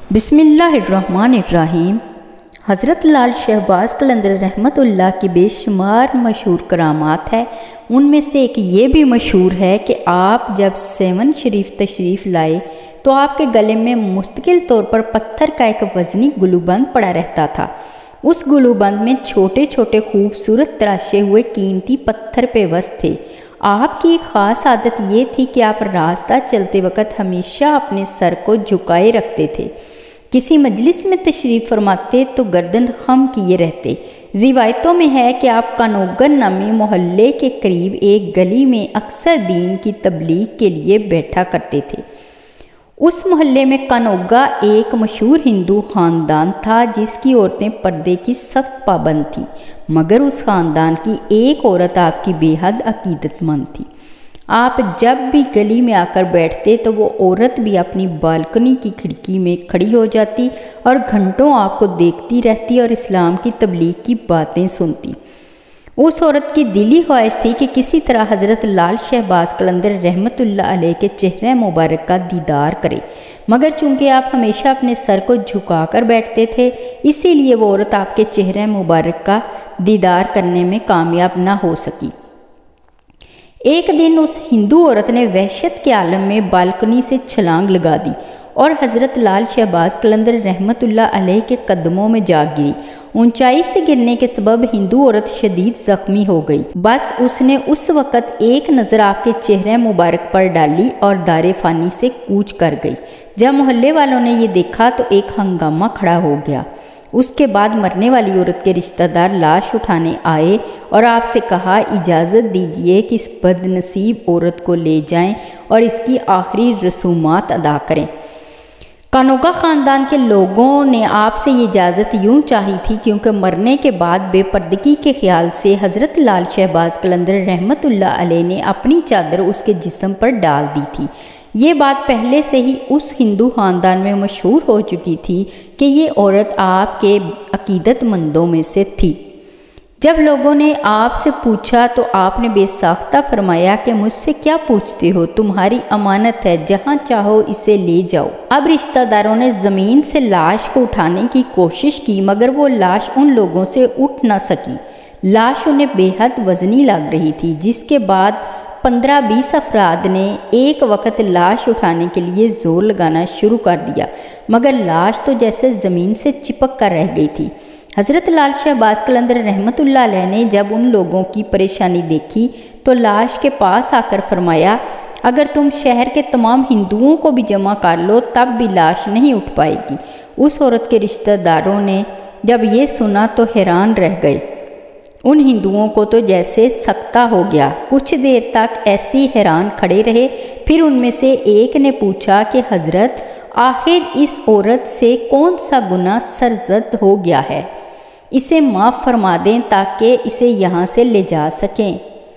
بسم اللہ الرحمن الرحیم۔ حضرت لال شہباز قلندر رحمۃ اللہ کی بے شمار مشہور کرامات ہے۔ ان میں سے ایک یہ بھی مشہور ہے کہ آپ جب سیون شریف تشریف لائے تو آپ کے گلے میں مستقل طور پر پتھر کا ایک وزنی گلوبند پڑا رہتا تھا۔ اس گلوبند میں چھوٹے چھوٹے خوبصورت تراشے ہوئے قیمتی پتھر پیوست تھے۔ آپ کی ایک خاص عادت یہ تھی کہ آپ راستہ چلتے وقت ہمیشہ اپنے سر کو جھکائے رکھتے تھے۔ کسی مجلس میں تشریف فرماتے تو گردن خم کیے رہتے۔ روایتوں میں ہے کہ آپ کانوگر نامی محلے کے قریب ایک گلی میں اکثر دین کی تبلیغ کے لیے بیٹھا کرتے تھے۔ اس محلے میں کانوگا ایک مشہور ہندو خاندان تھا جس کی عورتیں پردے کی سخت پابند تھیں، مگر اس خاندان کی ایک عورت آپ کی بے حد عقیدت مند تھی۔ آپ جب بھی گلی میں آ کر بیٹھتے تو وہ عورت بھی اپنی بالکنی کی کھڑکی میں کھڑی ہو جاتی اور گھنٹوں آپ کو دیکھتی رہتی اور اسلام کی تبلیغ کی باتیں سنتی۔ اس عورت کی دلی خواہش تھی کہ کسی طرح حضرت لال شہباز قلندر رحمۃ اللہ علیہ کے چہرہ مبارک کا دیدار کرے، مگر چونکہ آپ ہمیشہ اپنے سر کو جھکا کر بیٹھتے تھے، اسی لیے وہ عورت آپ کے چہرہ مبارک کا دیدار کرنے میں کامیاب نہ ہو سکی۔ ایک دن اس ہندو عورت نے وحشت کے عالم میں بالکنی سے چھلانگ لگا دی اور حضرت لال شہباز قلندر رحمۃ اللہ علیہ کے قدموں میں جا گری۔ اونچائی سے گرنے کے سبب ہندو عورت شدید زخمی ہو گئی۔ بس اس نے اس وقت ایک نظر آپ کے چہرے مبارک پر ڈالی اور دار فانی سے کوچ کر گئی۔ جب محلے والوں نے یہ دیکھا تو ایک ہنگامہ کھڑا ہو گیا۔ اس کے بعد مرنے والی عورت کے رشتہ دار لاش اٹھانے آئے اور آپ سے کہا، اجازت دیجیے کہ اس بد نصیب عورت کو لے جائیں اور اس کی آخری رسومات ادا کریں۔ کانوگا خاندان کے لوگوں نے آپ سے یہ اجازت یوں چاہی تھی کیونکہ مرنے کے بعد بے پردگی کے خیال سے حضرت لال شہباز قلندر رحمۃ اللہ علیہ نے اپنی چادر اس کے جسم پر ڈال دی تھی۔ یہ بات پہلے سے ہی اس ہندو خاندان میں مشہور ہو چکی تھی کہ یہ عورت آپ کے عقیدت مندوں میں سے تھی۔ جب لوگوں نے آپ سے پوچھا تو آپ نے بے ساختہ فرمایا کہ مجھ سے کیا پوچھتے ہو، تمہاری امانت ہے، جہاں چاہو اسے لے جاؤ۔ اب رشتہ داروں نے زمین سے لاش کو اٹھانے کی کوشش کی مگر وہ لاش ان لوگوں سے اٹھ نہ سکی۔ لاش انہیں بے حد وزنی لگ رہی تھی، جس کے بعد 15-20 افراد نے ایک وقت لاش اٹھانے کے لیے زور لگانا شروع کر دیا، مگر لاش تو جیسے زمین سے چپک کر رہ گئی تھی۔ حضرت لال شہباز قلندر رحمۃ اللہ علیہ نے جب ان لوگوں کی پریشانی دیکھی تو لاش کے پاس آ کر فرمایا، اگر تم شہر کے تمام ہندوؤں کو بھی جمع کر لو تب بھی لاش نہیں اٹھ پائے گی۔ اس عورت کے رشتہ داروں نے جب یہ سنا تو حیران رہ گئے۔ ان ہندوؤں کو تو جیسے سکتہ ہو گیا۔ کچھ دیر تک ایسی حیران کھڑے رہے، پھر ان میں سے ایک نے پوچھا کہ حضرت، آخر اس عورت سے کون سا گناہ سرزد ہو گیا ہے؟ اسے معاف فرما دیں تاکہ اسے یہاں سے لے جا سکیں۔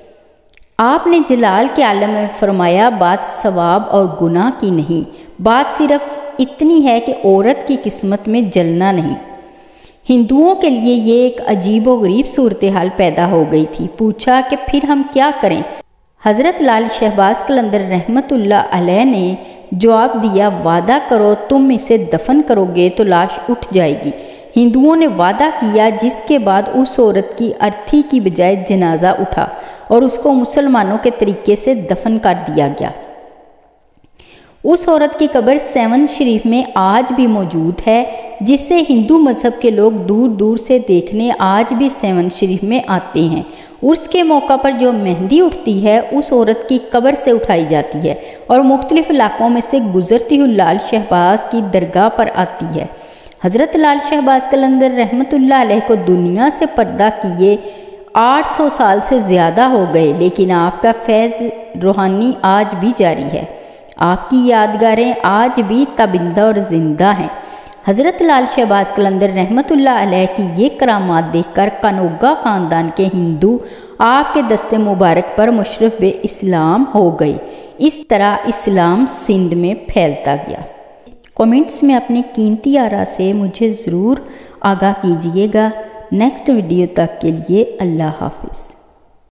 آپ نے جلال کے عالم میں فرمایا، بات ثواب اور گناہ کی نہیں، بات صرف اتنی ہے کہ عورت کی قسمت میں جلنا نہیں۔ ہندوؤں کے لیے یہ ایک عجیب و غریب صورتحال پیدا ہو گئی تھی۔ پوچھا کہ پھر ہم کیا کریں؟ حضرت لال شہباز قلندر رحمۃ اللہ علیہ نے جواب دیا، وعدہ کرو تم اسے دفن کرو گے تو لاش اٹھ جائے گی۔ ہندوؤں نے وعدہ کیا، جس کے بعد اس عورت کی ارتھی کی بجائے جنازہ اٹھا اور اس کو مسلمانوں کے طریقے سے دفن کر دیا گیا۔ اس عورت کی قبر سیون شریف میں آج بھی موجود ہے، جسے ہندو مذہب کے لوگ دور دور سے دیکھنے آج بھی سیون شریف میں آتے ہیں۔ عرس کے موقع پر جو مہندی اٹھتی ہے اس عورت کی قبر سے اٹھائی جاتی ہے اور مختلف علاقوں میں سے گزرتی ہوئی لال شہباز کی درگاہ پر آتی ہے۔ حضرت لال شہباز قلندر رحمۃ اللہ علیہ کو دنیا سے پردہ کیے 800 سال سے زیادہ ہو گئے، لیکن آپ کا فیض روحانی آج بھی جاری ہے۔ آپ کی یادگاریں آج بھی تابندہ اور زندہ ہیں۔ حضرت لال شہباز قلندر رحمۃ اللہ علیہ کی یہ کرامات دیکھ کر کانوگا خاندان کے ہندو آپ کے دست مبارک پر مشرف بے اسلام ہو گئے۔ اس طرح اسلام سندھ میں پھیلتا گیا۔ کومنٹس میں اپنے قیمتی آراء سے مجھے ضرور آگاہ کیجیے گا۔ نیکسٹ ویڈیو تک کے لیے اللہ حافظ۔